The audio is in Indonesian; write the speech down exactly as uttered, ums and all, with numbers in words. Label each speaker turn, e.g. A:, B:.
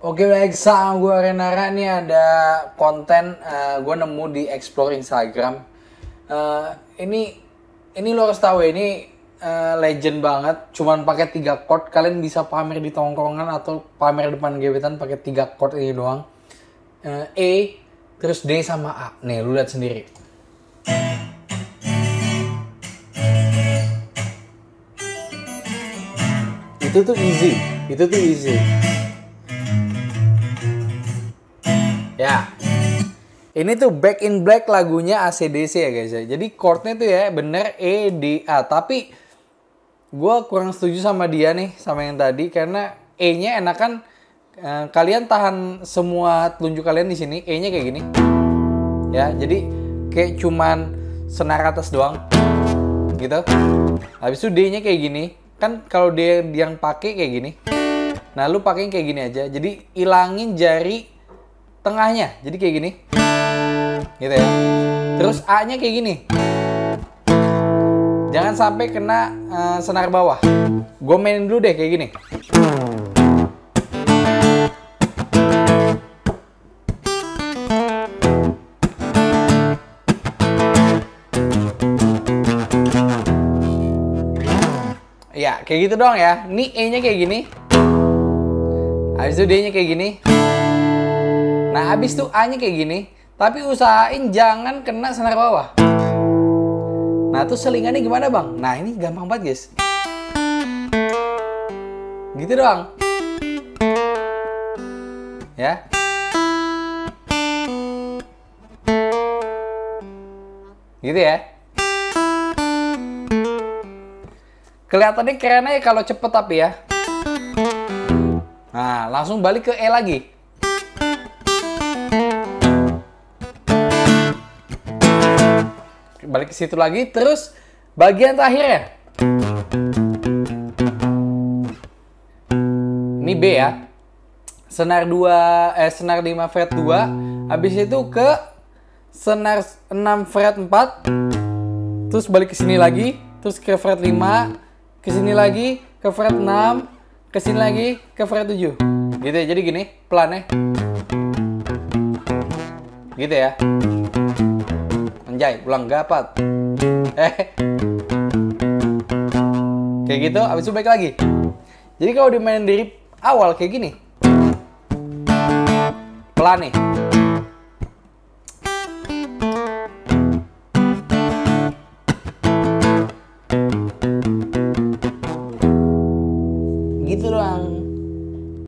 A: Oke baik, sama gue Renara nih ada konten uh, gue nemu di explore Instagram. Uh, ini ini lo harus tahu ya, ini uh, legend banget. Cuman pakai tiga chord kalian bisa pamer di tongkrongan atau pamer depan gebetan pakai tiga chord ini doang. Uh, E, terus D sama A. Nih lu lihat sendiri. Itu tuh easy, itu tuh easy. Ya, ini tuh Back in Black lagunya A C D C ya guys ya. Jadi chordnya tuh ya bener E, D, A. Tapi gue kurang setuju sama dia nih, sama yang tadi. Karena E-nya enakan eh, kalian tahan semua telunjuk kalian di sini. E-nya kayak gini. Ya, jadi kayak cuman senar atas doang. Gitu. Habis itu D-nya kayak gini. Kan kalau dia yang pakai kayak gini. Nah, lu pakein kayak gini aja. Jadi ilangin jari tengahnya, jadi kayak gini, gitu ya. Terus A-nya kayak gini, jangan sampai kena uh, senar bawah. Gue mainin dulu deh kayak gini. Ya, kayak gitu doang ya. Ini E-nya kayak gini, habis itu D-nya kayak gini. Nah, abis itu A-nya kayak gini, tapi usahain jangan kena senar bawah. Nah, tuh selingannya gimana bang? Nah, ini gampang banget guys. Gitu doang. Ya. Gitu ya. Kelihatannya keren aja kalau cepet tapi ya. Nah, langsung balik ke E lagi. Balik ke situ lagi, terus bagian terakhir ya. Ini B ya. Senar dua eh senar lima fret dua, habis itu ke senar enam fret empat. Terus balik ke sini lagi, terus ke fret lima, ke sini lagi, ke fret enam, ke sini lagi, ke fret tujuh. Gitu ya. Jadi gini, pelan ya. Gitu ya. Anjay, ulang gapat. Eh. Kayak gitu, habis itu balik lagi. Jadi kalau dimainin dari awal kayak gini. Pelan nih.